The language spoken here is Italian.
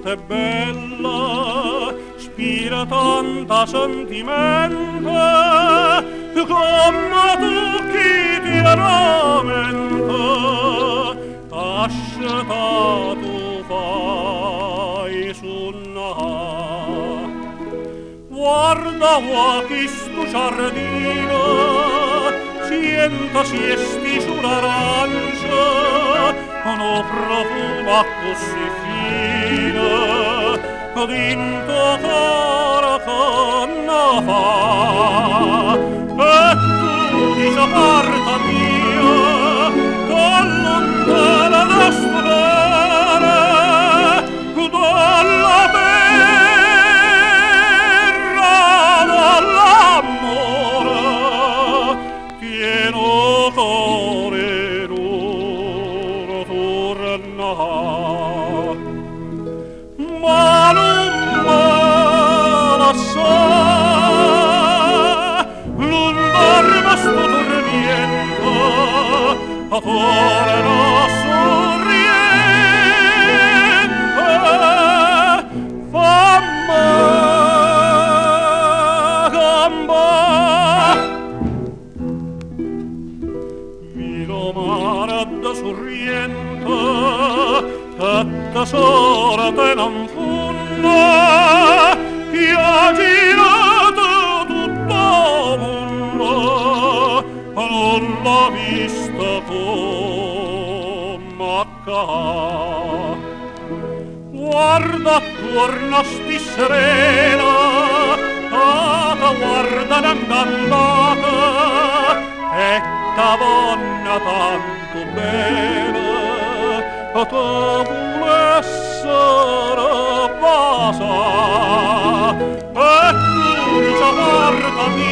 è bella, spira tanta sentimento, come tu chi ti ramenta, tasceta tu fai sunna. Guarda questo giardino, sientasi e sti sull'arancia, con un profumo così fino, che dinto cara canna fa. E tu dici parta mia, con lontana da stare, dalla terra dall'amore, pieno cuore duro torna. Ma non la sa, non dorma sto tormento, a torna sorriente, famma gamba. Vino mare da sorriente, che tesoro te non funna, che ha girato tutto mondo, non l'ha vista come accade. Guarda attorno sti serena, guarda l'andata, e t'avonna tanto bene, che tu volessero basa, e tu dici portami